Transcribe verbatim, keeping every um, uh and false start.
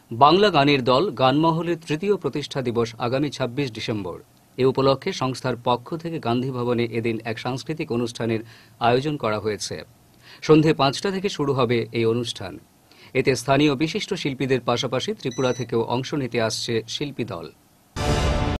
বাংলা গানের দল গানমহলের তৃতীয় প্রতিষ্ঠা দিবস আগামী ছাব্বিশ ডিসেম্বর। এ উপলক্ষে সংস্থার পক্ষ থেকে গান্ধী ভবনে এদিন এক সাংস্কৃতিক অনুষ্ঠানের আয়োজন করা হয়েছে। সন্ধে পাঁচটা থেকে শুরু হবে এই অনুষ্ঠান। এতে স্থানীয় বিশিষ্ট শিল্পীদের পাশাপাশি ত্রিপুরা থেকেও অংশ নিতে আসছে শিল্পী দল।